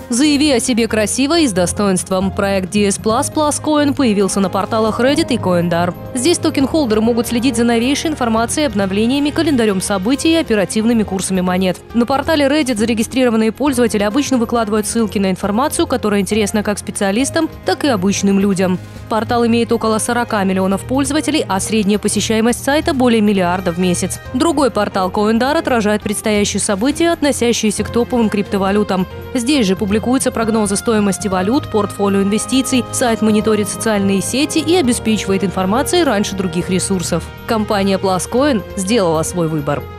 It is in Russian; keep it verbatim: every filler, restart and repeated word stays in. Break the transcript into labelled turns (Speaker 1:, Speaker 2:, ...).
Speaker 1: Заяви о себе красиво и с достоинством. Проект ди эс Plus Plus Coin появился на порталах Reddit и CoinDar. Здесь токен-холдеры могут следить за новейшей информацией, обновлениями, календарем событий и оперативными курсами монет. На портале Reddit зарегистрированные пользователи обычно выкладывают ссылки на информацию, которая интересна как специалистам, так и обычным людям. Портал имеет около сорока миллионов пользователей, а средняя посещаемость сайта более миллиарда в месяц. Другой портал CoinDar отражает предстоящие события, относящиеся к топовым криптовалютам. Здесь же публикуются прогнозы стоимости валют, портфолио инвестиций, сайт мониторит социальные сети и обеспечивает информацией раньше других ресурсов. Компания Plus Coin сделала свой выбор.